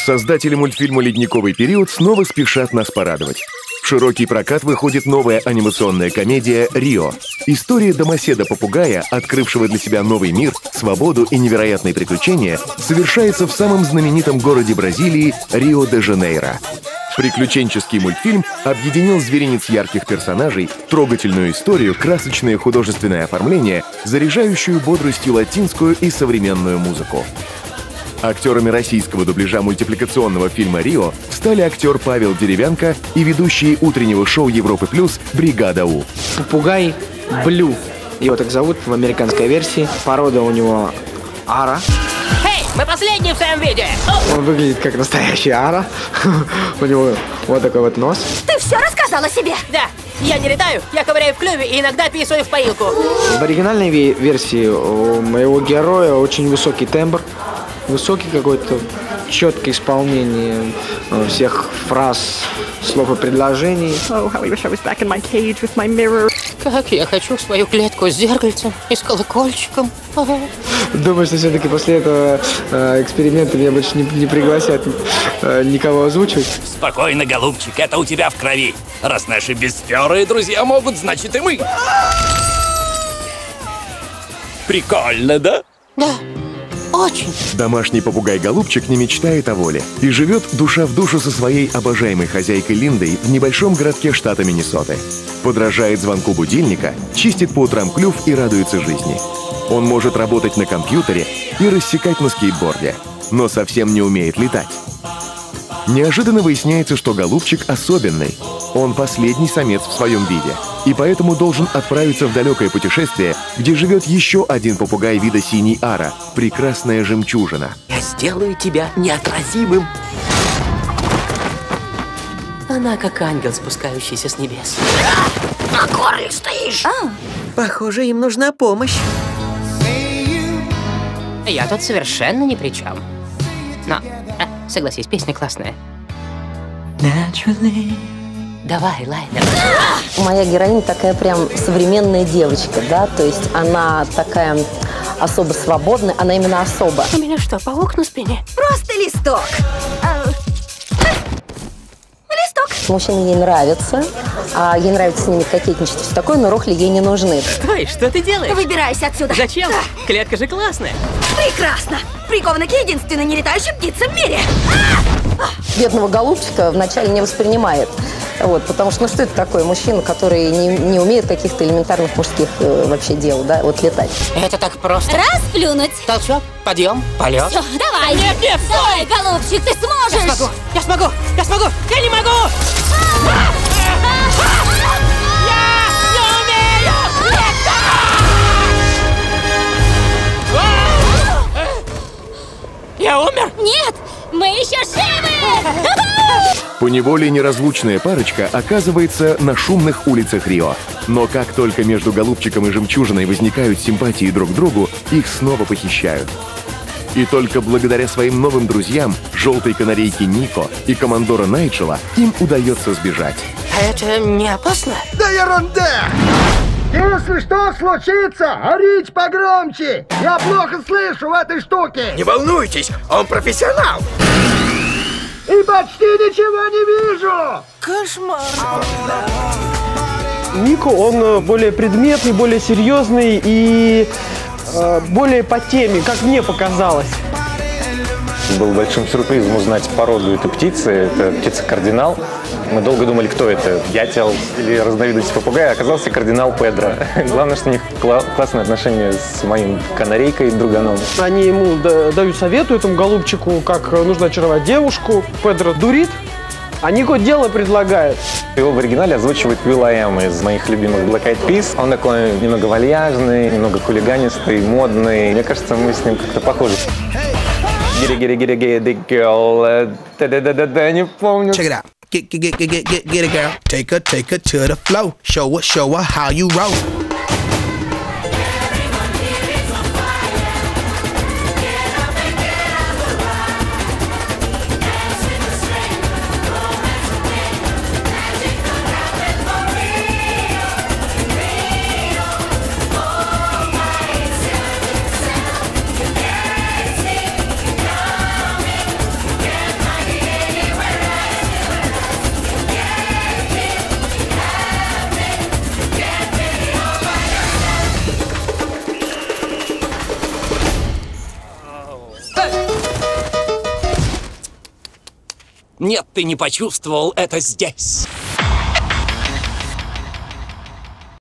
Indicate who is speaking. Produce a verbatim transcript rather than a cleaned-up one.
Speaker 1: Создатели мультфильма «Ледниковый период» снова спешат нас порадовать. В широкий прокат выходит новая анимационная комедия «Рио». История домоседа-попугая, открывшего для себя новый мир, свободу и невероятные приключения, совершается в самом знаменитом городе Бразилии Рио-де-Жанейро. Приключенческий мультфильм объединил зверинец ярких персонажей, трогательную историю, красочное художественное оформление, заряжающую бодростью латинскую и современную музыку. Актерами российского дубляжа мультипликационного фильма «Рио» стали актер Павел Деревянко и ведущие утреннего шоу Европы Плюс «Бригада У».
Speaker 2: Попугай Блю. Его так зовут в американской версии. Порода у него ара.
Speaker 3: Эй, мы последние в своем виде!
Speaker 2: Он выглядит как настоящий ара. У него вот такой вот нос.
Speaker 4: Ты все рассказал о себе?
Speaker 3: Да, я не летаю, я ковыряю в клюве и иногда писаю в поилку.
Speaker 2: В оригинальной версии у моего героя очень высокий тембр. Высокий какой-то, четкое исполнение всех фраз, слов и предложений.
Speaker 5: Oh, how I wish I was back in my cage with my mirror.
Speaker 3: Как я хочу свою клетку с зеркальцем и с колокольчиком.
Speaker 2: Думаю, что все-таки после этого э, эксперимента меня больше не, не пригласят э, никого озвучивать.
Speaker 6: Спокойно, голубчик, это у тебя в крови. Раз наши бесперые друзья могут, значит и мы. Прикольно, да?
Speaker 3: Да. Очень.
Speaker 1: Домашний попугай-голубчик не мечтает о воле и живет душа в душу со своей обожаемой хозяйкой Линдой в небольшом городке штата Миннесоты. Подражает звонку будильника, чистит по утрам клюв и радуется жизни. Он может работать на компьютере и рассекать на скейтборде, но совсем не умеет летать. Неожиданно выясняется, что голубчик особенный. Он последний самец в своем виде, и поэтому должен отправиться в далекое путешествие, где живет еще один попугай вида синий ара — прекрасная жемчужина.
Speaker 3: Я сделаю тебя неотразимым. Она как ангел, спускающийся с небес. На горле стоишь.
Speaker 4: А.
Speaker 7: Похоже, им нужна помощь.
Speaker 3: Я тут совершенно ни при чем. Но, а, согласись, песня классная. Naturally. Давай, Лайнер.
Speaker 8: Моя героиня такая прям современная девочка, да, то есть она такая особо свободная, она именно особо.
Speaker 3: У меня что, паук на спине?
Speaker 4: Просто листок. А, листок.
Speaker 8: Мужчины ей нравятся, а ей нравится с ними кокетничать, все такое, но рохли ей не нужны.
Speaker 3: Стой, что ты делаешь?
Speaker 4: Выбирайся отсюда.
Speaker 3: Зачем? Клетка же классная.
Speaker 4: Прекрасно. Прикована к единственной нелетающей птице в мире.
Speaker 8: Бедного голубчика вначале не воспринимает. Вот, потому что, ну что это такое? Мужчина, который не, не умеет каких-то элементарных мужских э, вообще дел, да, вот летать.
Speaker 3: Это так просто.
Speaker 4: Расплюнуть.
Speaker 3: Толчок, подъем, полет.
Speaker 4: Все, давай.
Speaker 3: Нет, нет,
Speaker 4: давай, голубчик, ты сможешь.
Speaker 3: Я смогу, я смогу, я смогу, я не могу! Я не умею летать! Я умер?
Speaker 4: Нет, мы еще живы!
Speaker 1: Поневоле неразлучная парочка оказывается на шумных улицах Рио. Но как только между голубчиком и жемчужиной возникают симпатии друг к другу, их снова похищают. И только благодаря своим новым друзьям, желтой канарейке Нико и командора Найджела, им удается сбежать.
Speaker 3: А это не опасно?
Speaker 9: Да ерунда! Если что случится, орите погромче! Я плохо слышу в этой штуке!
Speaker 6: Не волнуйтесь, он профессионал!
Speaker 9: И почти ничего не вижу!
Speaker 3: Кошмар!
Speaker 10: Нико, он более предметный, более серьезный и э, более по теме, как мне показалось.
Speaker 11: Был большим сюрпризом узнать породу этой птицы. Это птица-кардинал. Мы долго думали, кто это, дятел или разновидность попугая. Оказался кардинал Педро. Главное, что у них кла классные отношения с моим канарейкой друганом.
Speaker 10: Они ему дают совету, этому голубчику, как нужно очаровать девушку. Педро дурит, а Нико дело предлагает.
Speaker 11: Его в оригинале озвучивает Will.i.am из моих любимых Black Eyed Peas. Он такой немного вальяжный, немного хулиганистый, модный. Мне кажется, мы с ним как-то похожи. Get it, get it, get it, get it, girl. Да-да-да-да, не помню.
Speaker 12: Check it out. Get, get, get, get, get, get it, girl. Take her, take her to the flow. Show her, show her how you roll.
Speaker 6: Нет, ты не почувствовал это здесь.